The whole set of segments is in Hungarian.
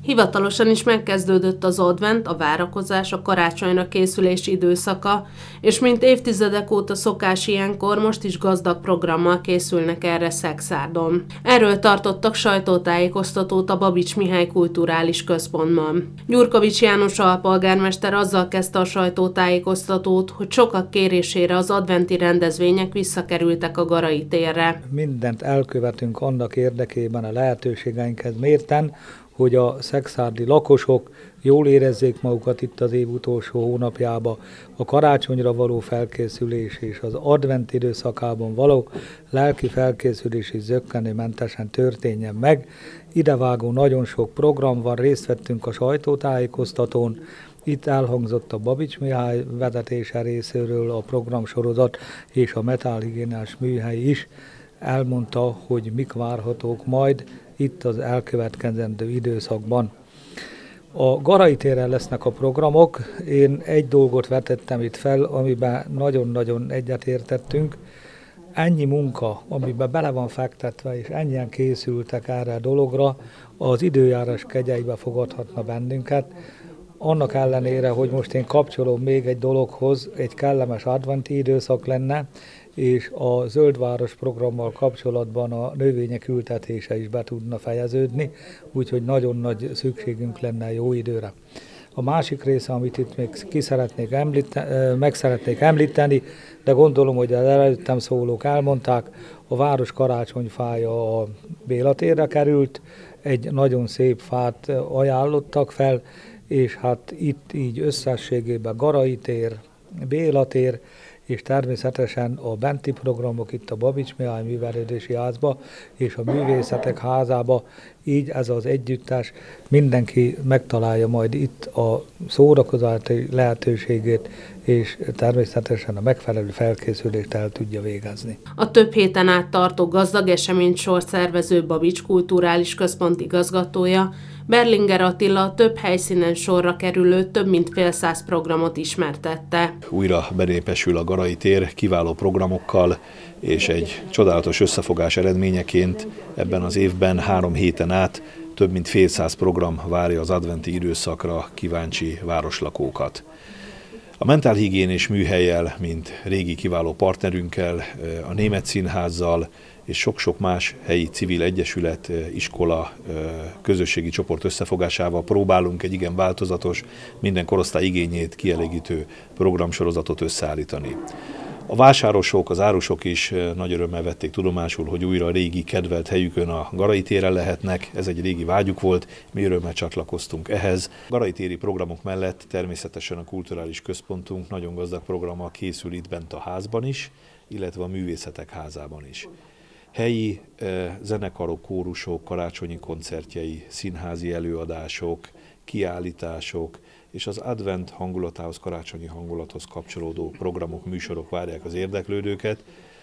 Hivatalosan is megkezdődött az advent, a várakozás, a karácsonyra készülés időszaka, és mint évtizedek óta szokás ilyenkor, most is gazdag programmal készülnek erre Szexárdon. Erről tartottak sajtótájékoztatót a Babits Mihály Kulturális Központban. Gyurkovics János alpolgármester azzal kezdte a sajtótájékoztatót, hogy sokak kérésére az adventi rendezvények visszakerültek a Garai térre. Mindent elkövetünk annak érdekében a lehetőségeinkhez mérten, hogy a szexárdi lakosok jól érezzék magukat itt az év utolsó hónapjában, a karácsonyra való felkészülés és az advent időszakában való lelki felkészülés is zökkenőmentesen történjen meg. Idevágó nagyon sok program van, részt vettünk a sajtótájékoztatón, itt elhangzott a Babits Mihály vezetése részéről a programsorozat, és a Metálhigiénás Műhely is elmondta, hogy mik várhatók majd itt az elkövetkezendő időszakban. A Garai téren lesznek a programok. Én egy dolgot vetettem itt fel, amiben nagyon-nagyon egyetértettünk. Ennyi munka, amiben bele van fektetve, és ennyien készültek erre a dologra, az időjárás kegyeibe fogadhatna bennünket. Annak ellenére, hogy most én kapcsolom még egy dologhoz, egy kellemes adventi időszak lenne, és a Zöldváros programmal kapcsolatban a növények ültetése is be tudna fejeződni, úgyhogy nagyon nagy szükségünk lenne jó időre. A másik része, amit itt még meg szeretnék említeni, de gondolom, hogy az előttem szólók elmondták, a város karácsonyfája a Béla térre került, egy nagyon szép fát ajánlottak fel, és hát itt így összességében Garai tér, Béla tér, és természetesen a benti programok itt a Babits Mihály Művelődési Házba és a Művészetek Házába, így ez az együttes mindenki megtalálja majd itt a szórakozási lehetőségét, és természetesen a megfelelő felkészülést el tudja végezni. A több héten át tartó gazdag eseménysor szervező Babits Kulturális Központ igazgatója, Berlinger Attila több helyszínen sorra kerülő több mint fél száz programot ismertette. Újra benépesül a Garai tér kiváló programokkal, és egy csodálatos összefogás eredményeként ebben az évben 3 héten át több mint fél száz program várja az adventi időszakra kíváncsi városlakókat. A Mentálhigiénés Műhellyel, mint régi kiváló partnerünkkel, a Német Színházzal és sok-sok más helyi civil egyesület, iskola, közösségi csoport összefogásával próbálunk egy igen változatos, minden korosztály igényét kielégítő programsorozatot összeállítani. A vásárosok, az árusok is nagy örömmel vették tudomásul, hogy újra a régi kedvelt helyükön a Garai téren lehetnek. Ez egy régi vágyuk volt, mi örömmel csatlakoztunk ehhez. A Garai téri programok mellett természetesen a kulturális központunk nagyon gazdag programmal készül itt bent a házban is, illetve a Művészetek Házában is. Helyi zenekarok, kórusok, karácsonyi koncertjei, színházi előadások, kiállítások és az advent hangulatához, karácsonyi hangulathoz kapcsolódó programok, műsorok várják az érdeklődőket.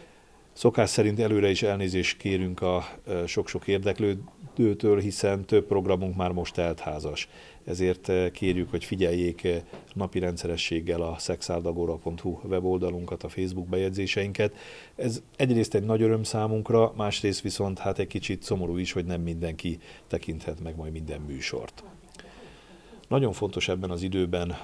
Szokás szerint előre is elnézést kérünk a sok-sok érdeklődőtől, hiszen több programunk már most teltházas. Ezért kérjük, hogy figyeljék napi rendszerességgel a szexárdagora.hu weboldalunkat, a Facebook bejegyzéseinket. Ez egyrészt egy nagy öröm számunkra, másrészt viszont hát egy kicsit szomorú is, hogy nem mindenki tekinthet meg majd minden műsort. Nagyon fontos ebben az időben,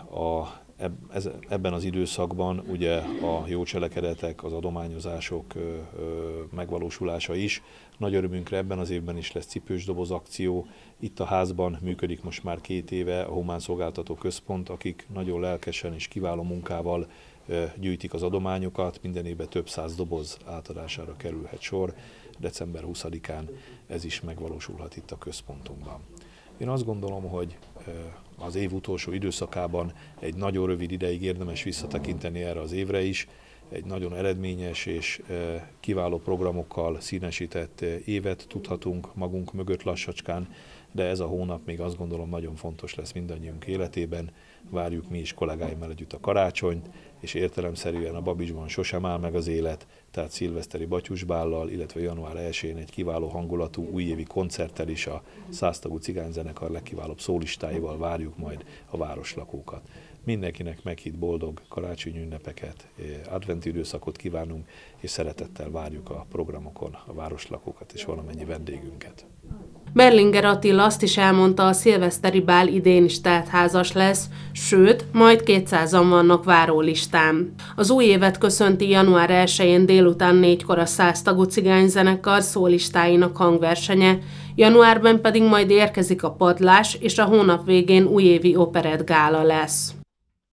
ebben az időszakban ugye a jó cselekedetek, az adományozások megvalósulása is. Nagy örömünkre ebben az évben is lesz cipős doboz akció. Itt a házban működik most már 2 éve a Humán Szolgáltató Központ, akik nagyon lelkesen és kiváló munkával gyűjtik az adományokat. Minden évben több száz doboz átadására kerülhet sor. December 20-án ez is megvalósulhat itt a központunkban. Én azt gondolom, hogy az év utolsó időszakában egy nagyon rövid ideig érdemes visszatekinteni erre az évre is. Egy nagyon eredményes és kiváló programokkal színesített évet tudhatunk magunk mögött lassacskán, de ez a hónap még azt gondolom nagyon fontos lesz mindannyiunk életében. Várjuk mi is kollégáimmal együtt a karácsonyt, és értelemszerűen a Babicsban sosem áll meg az élet, tehát szilveszteri batyusbállal, illetve január 1-én egy kiváló hangulatú újévi koncerttel is a 100 tagú cigányzenekar legkiválóbb szólistáival várjuk majd a városlakókat. Mindenkinek meghitt boldog karácsonyi ünnepeket, adventi időszakot kívánunk, és szeretettel várjuk a programokon a városlakókat és valamennyi vendégünket. Berlinger Attila azt is elmondta, a szilveszteri bál idén is teltházas lesz, sőt, majd 200-an vannak várólistán. Az új évet köszönti január 1-én délután 4-kor a 100 tagú cigányzenekar szólistáinak hangversenye, januárban pedig majd érkezik a padlás, és a hónap végén újévi operettgála lesz.